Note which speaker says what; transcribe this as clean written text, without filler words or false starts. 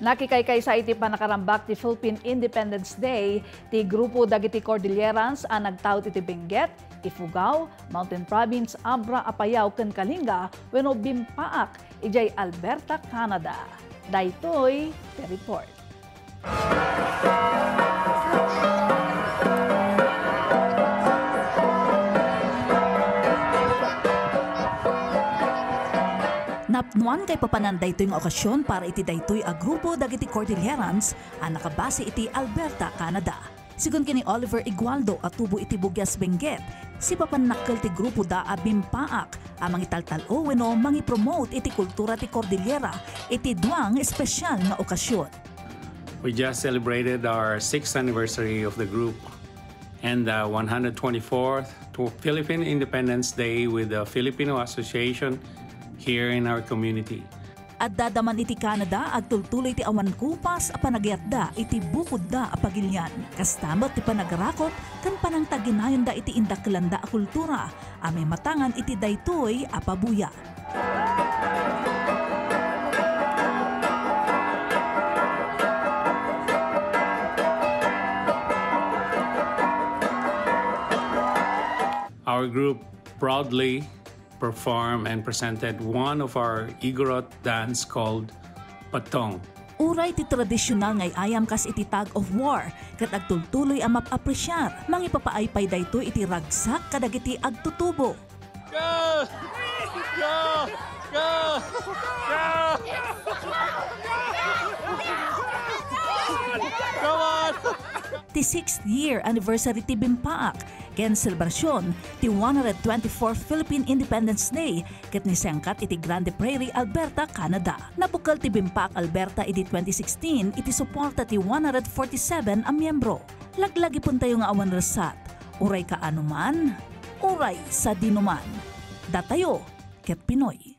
Speaker 1: Nakikaykay sa iti panakarambak ti Philippine Independence Day, ti grupo dagiti Cordillerans ang nagtaot iti Benguet, Ifugao, Mountain Province, Abra, Apayao, ken Kalinga, wenno Bimpaak, ijay Alberta, Canada. Daytoy ti report. Napnuan kay papananday ito yung okasyon para iti daytoy a grupo dagiti Cordillerans ang nakabase iti Alberta, Canada. Sigun kini Oliver Igualdo at tubo iti Bugyas Benguet, si papanakkel ti grupo da a Bimpaak amang italtalo wenno mangi-promote iti kultura ti Cordillera iti duang espesyal nga okasyon.
Speaker 2: We just celebrated our 6th anniversary of the group and the 124th Philippine Independence Day with the Filipino Association here in our community.
Speaker 1: At dadaman iti Canada at tultuloy ti awan kupas a panagyatda iti bukod da a pagilyan. Kastamot ti panagrakot kan panang taginayon da iti indaklanda a kultura amay matangan iti daytoy a pabuya.
Speaker 2: Our group proudly performed and presented one of our Igorot dance called Patong.
Speaker 1: Uray ti tradisyonal ngay ayam kas iti tag of war ket agtultuloy a mapapresyar mangipapaaypay daytoy iti ragsak kadagiti agtutubo.
Speaker 2: Go! Go! Go! Go! Come on!
Speaker 1: Ti 6th year anniversary ti Bimpaak ken selebrasyon ti 124th Philippine Independence Day ket ni sangkat iti Grande Prairie, Alberta, Canada. Napukal ti Bimpaak Alberta iti 2016 iti suporta ti 147 a miyembro. Laglagi pun tayo nga awan resat. Uray ka anuman, uray sa dinuman. Datayo ket Pinoy.